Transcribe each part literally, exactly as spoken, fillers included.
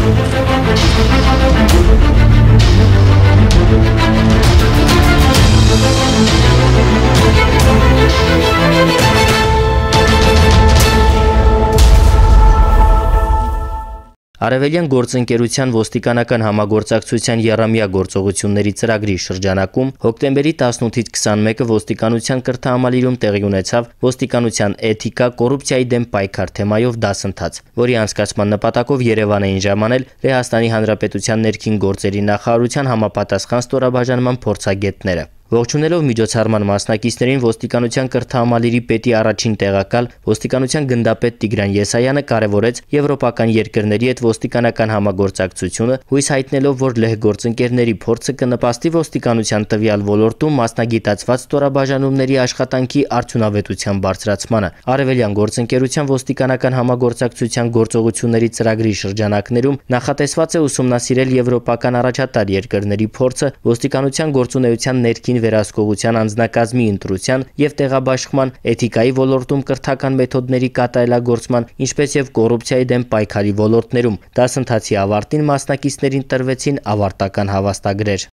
Արևելյան գործընկերության ոստիկանական համագործակցության եռամյա գործողությունների ծրագրի շրջանակում հոկտեմբերի տասնութից քսանմեկը ոստիկանության կրթահամալիրում տեղի ունեցավ ոստիկանության էթիկա, կոռուպցիայի դեմ պայքար թեմայով դասընթաց, որի անցկացման նպատակով Երևան էին ժամանել Լեհաստանի Հանրապետության ներքին գործերի նախարարության համապատասխան ստորաբաժանման փորձագետները։ Ողջունելով միջոցառման մասնակիցներին ոստիկանության կրթահամալիրի պետի առաջին տեղակալ ոստիկանության գնդապետ Տիգրան Եսայանը կարևորեց եվրոպական երկրների հետ ոստիկանական համագործակցությունը, հույս հայտնելով, որ լեհ գործընկերների փորձը կնպաստի ոստիկանության տվյալ ոլորտում մասնագիտացված ստորաբաժանումների աշխատանքի արդյունավետության բարձրացմանը։ Արևելյան գործընկերության ոստիկանական համագործակցության գործողությունների ծրագրի շրջանակներում նախատեսված է ուսումնասիրել եվրոպական առաջատար երկրների փորձը ոստիկանության գործունեության ներքին վերահսկողության անձնակազմի ընտրության և տեղաբաշխման, էթիկայի ոլորտում կրթական մեթոդների կատարելագործման, ինչպես և կոռուպցիայի դեմ պայքարի ոլորտներում։ Դասընթացի ավարտին մասնակիցներին տրվեցին ավարտական հավաստագրեր։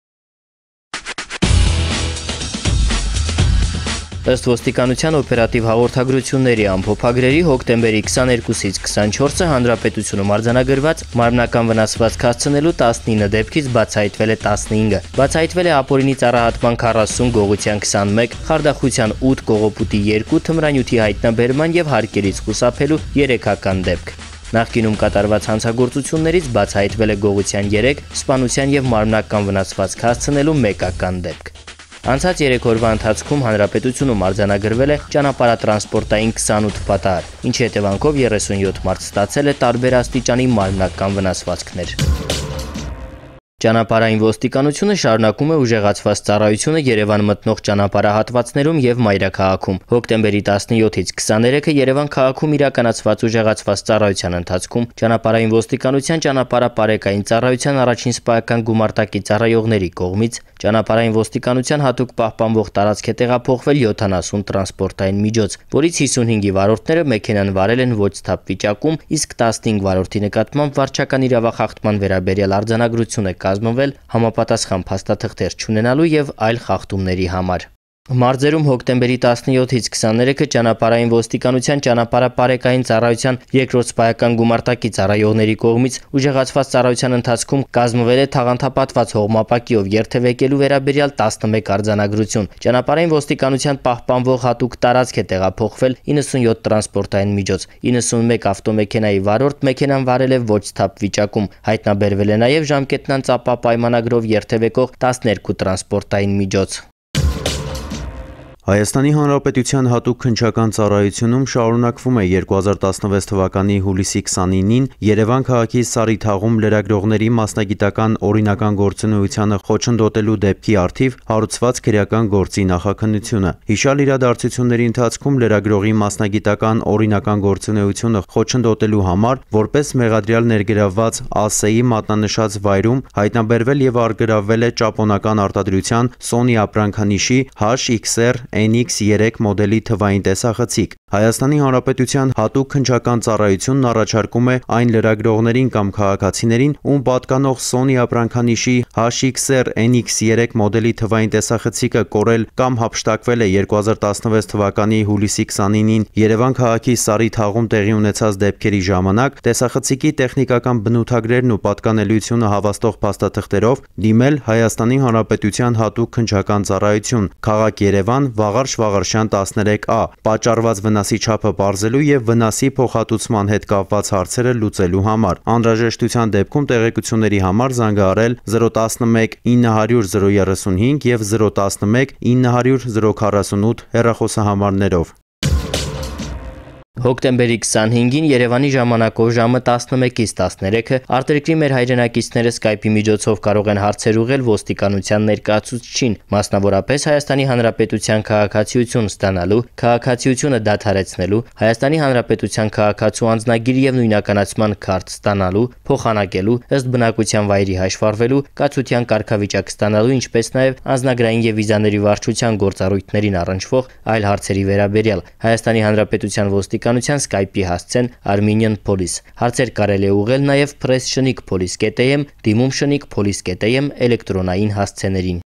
Ըստ ոստիկանության օպերատիվ հաղորդագրությունների ամփոփագրերի հոկտեմբերի քսաներկուսից քսանչորսը հանրապետությունում արձանագրված մարմնական վնասվածք հասցնելու տասնինը դեպքից բացահայտվել է տասնհինգը։ Բացահայտվել է ապօրինի ծառահատման քառասուն, գողության քսանմեկ, խարդախության ութ, կողոպուտի երկու, թմրանյութի հայտնաբերման և հարկերից խուսափելու երեքական դեպք։ Նախկինում կատարված հանցագործություններից բացահայտվել է գողության երեք, սպանության և մարմնական վնասվածք հասցնելու մեկական դեպք։ Անցած երեք օրվա ընթացքում հանրապետությունում արձանագրվել է ճանապարհատրանսպորտային քսանութ պատահար, ինչի հետևանքով երեսունյոթ մարդ ստացել է տարբեր աստիճանի մարմնական վնասվածքներ։ Ճանապարհային ոստիկանությունը շարունակում է ուժեղացված ծառայությունը Երևան մտնող ճանապարհահատվածներում և մայրաքաղաքում։ Հոկտեմբերի տասնյոթից քսաներեքը Երևան քաղաքում իրականացված ուժեղացված ծառայության ընթացքում ճանապարհային ոստիկանության ճանապարհապարեկային ծառայության առաջին սպայական գումարտակի ծառայողների կողմից ճանապարհային ոստիկանության հատուկ պահպանվող տարածք է տեղափոխվել յոթանասուն տրանսպորտային միջոց, որից հիսունհինգի վարորդները մեքենան վարել են ոչ սթափ վիճակում, իսկ տասնհինգ վարորդի նկատմամբ վարչական իրավախախտման վերաբերյալ արձանագրություն է կազմվել համապատասխան փաստաթղթեր չունենալու և այլ խախտումների համար։ Մարզերում հոկտեմբերի տասնյոթից քսաներեքը ճանապարհային ոստիկանության ճանապարհապարեկային ծառայության երկրորդ սպայական գումարտակի ծառայողների կողմից ուժեղացված ծառայության ընթացքում կազմվել է թաղանթապատված հողմապակիով երթևեկելու վերաբերյալ տասնմեկ արձանագրություն։ Ճանապարհային ոստիկանության պահպանվող հատուկ տարածք է տեղափոխվել իննսունյոթ տրանսպորտային միջոց, իննսունմեկ ավտոմեքենայի վարորդ մեքենան վարել է ոչ սթափ վիճակում, հայտնաբերվել է նաև ժամկետն անծապա պայմանագրով երթևեկող տասներկու տրանսպորտային միջոց։ Հայաստանի Հանրապետության հատուկ քննչական ծառայությունում շարունակվում է երկու հազար տասնվեց թվականի հուլիսի քսանինին Երևան քաղաքի Սարիթաղում լրագրողների մասնագիտական օրինական գործունեությանը խոչընդոտելու դեպքի առթիվ հարուցված քրեական գործի նախաքննությունը։ Հիշյալ իրադարձությունների ընթացքում լրագրողի մասնագիտական օրինական գործունեությունը խոչընդոտելու համար որպես մեղադրյալ ներգրավված ԱՍԵ-ի մատնանշած վայրում հայտնաբերվել և առգրավվել է ճապոնական արտադրության Sony ապրանքանիշի H X R N X երեք մոդելի թվային տեսախցիկ։ Հայաստանի Հանրապետության հատուկ քննչական ծառայությունն առաջարկում է այն լրագրողներին կամ քաղաքացիներին, ում պատկանող Sony ապրանքանիշի H X R N X երեք մոդելի թվային տեսախցիկը կորել կամ հափշտակվել է երկու հազար տասնվեց թվականի հուլիսի քսանինին Երևան քաղաքի Սարիթաղում տեղի ունեցած դեպքերի ժամանակ տեսախցիկի տեխնիկական բնութագրերն ու պատկանելիությունը հավաստող փաստաթղթերով դիմել Հայաստանի Հանրապետության հատուկ քննչական ծառայություն, քաղաք Երևան, Վաղարշ Վաղարշյան տասներեք A, պատճառված վնասի չափը պարզելու և վնասի փոխհատուցման հետ կապված հարցերը լուծելու համար։ Անհրաժեշտության դեպքում տեղեկությունների համար զանգահարել զրո տասնմեկ ինը հարյուր զրո երեսունհինգ և զրո տասնմեկ ինը հարյուր զրո քառասունութ հեռախոսահամարներով։ Հոկտեմբերի քսանհինգին Երևանի ժամանակով ժամը տասնմեկից տասներեքը արտերկրի մեր հայրենակիցները Skype-ի միջոցով կարող են հարցեր ուղղել ոստիկանության ներկայացուցչին, մասնավորապես Հայաստանի Հանրապետության քաղաքացիություն ստանալու, քաղաքացիությունը դադարեցնելու, Հայաստանի Հանրապետության քաղաքացու անձնագիր և նույնականացման քարտ ստանալու, փոխանակելու, ըստ բնակության վայրի հաշվառվելու, կացության կարգավիճակ ստանալու, ինչպես նաև անձնագրային և վիզաների վարչության գործառույթներին առնչվող այլ հարցերի վերաբերյալ։ Հայաստանի Հանրապետության ոստիկանության ոստիկանության Skype-ի հասցեն Armenian Police։ Հարցեր կարելի է ուղղել նաև press շնիկ police կետ am, դիմում շնիկ police կետ am էլեկտրոնային հասցեներին։